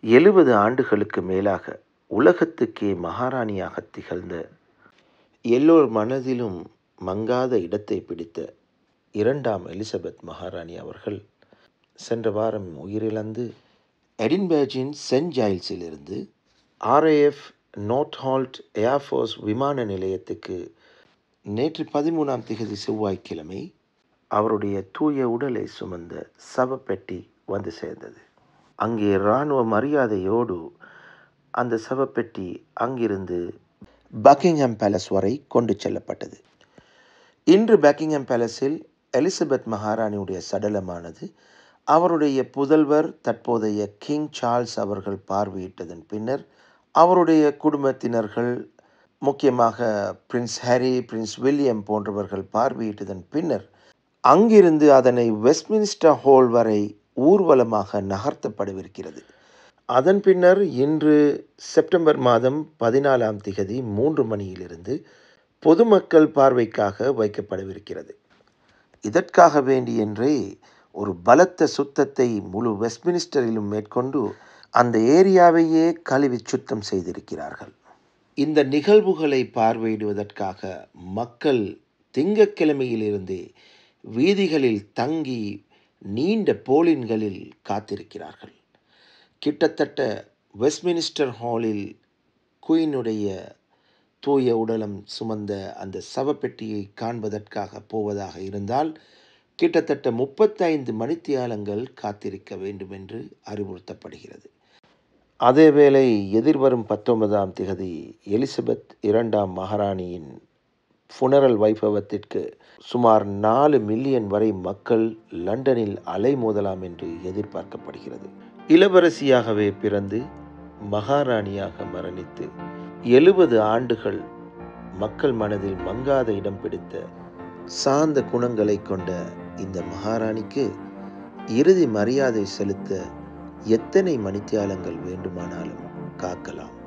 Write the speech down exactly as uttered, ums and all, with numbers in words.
எழுபது ஆண்டுகளுக்கு மேலாக உலகத்துக்கே மகாராணியாக திகழ்ந்த, எல்லோர் மனதிலும் மங்காத இடத்தை பிடித்த இரண்டாம் எலிசபெத் மகாராணி அவர்கள் சென்ற வாரம் உயிரிழந்து எடின்பர்கின் சென்ட் ஜைல்ஸிலிருந்து ஆர்ஏஎஃப் நோர்த்ஹால்ட் ஏர்ஃபோர்ஸ் விமான நிலையத்துக்கு நேற்று பதிமூணாம் திகதி செவ்வாய்க்கிழமை அவருடைய தூய உடலை சுமந்த சவப்பெட்டி வந்து சேர்ந்தது. அங்கே இராணுவ மரியாதையோடு அந்த சவப்பெட்டி அங்கிருந்து பக்கிங்ஹாம் பேலஸ் வரை கொண்டு செல்லப்பட்டது. இன்று பக்கிங்ஹாம் பேலஸில் எலிசபெத் மகாராணியுடைய சடலமானது அவருடைய புதல்வர் தற்போதைய கிங் சார்ல்ஸ் அவர்கள் பார்வையிட்டதன் பின்னர் அவருடைய குடும்பத்தினர்கள், முக்கியமாக பிரின்ஸ் ஹாரி, பிரின்ஸ் வில்லியம் போன்றவர்கள் பார்வையிட்டதன் பின்னர் அங்கிருந்து அதனை வெஸ்ட்மின்ஸ்டர் ஹால் வரை ஊர்வலமாக நகர்த்தப்படவிருக்கிறது. அதன் பின்னர் இன்று செப்டம்பர் மாதம் பதினாலாம் திகதி மூன்று மணியிலிருந்து பொதுமக்கள் பார்வைக்காக வைக்கப்படவிருக்கிறது. இதற்காக வேண்டியென்றே ஒரு பலத்த சுத்தத்தை முழு வெஸ்ட்மினிஸ்டரிலும் மேற்கொண்டு அந்த ஏரியாவையே கழுவி சுத்தம் செய்திருக்கிறார்கள். இந்த நிகழ்வுகளை பார்வையிடுவதற்காக மக்கள் திங்கட்கிழமையிலிருந்தே வீதிகளில் தங்கி நீண்ட போலின்களில் காத்திருக்கிறார்கள். கிட்டத்தட்ட வெஸ்ட்மினிஸ்டர் ஹாலில் குயினுடைய தூய உடலம் சுமந்த அந்த சவப்பெட்டியை காண்பதற்காக போவதாக இருந்தால் கிட்டத்தட்ட முப்பத்தைந்து மணித்தியாலங்கள் காத்திருக்க வேண்டும் என்று அறிவுறுத்தப்படுகிறது. அதேவேளை எதிர்வரும் பத்தொன்பதாம் திகதி எலிசபெத் இரண்டாம் மகாராணியின் ஃபுனரல் வைபவத்திற்கு சுமார் நாலு மில்லியன் வரை மக்கள் லண்டனில் அலைமோதலாம் என்று எதிர்பார்க்கப்படுகிறது. இளவரசியாகவே பிறந்து மகாராணியாக மரணித்து எழுபது ஆண்டுகள் மக்கள் மனதில் மங்காத இடம் பிடித்த சார்ந்த குணங்களை கொண்ட இந்த மகாராணிக்கு இறுதி மரியாதை செலுத்த எத்தனை மணித்தியாலங்கள் வேண்டுமானாலும் காக்கலாம்.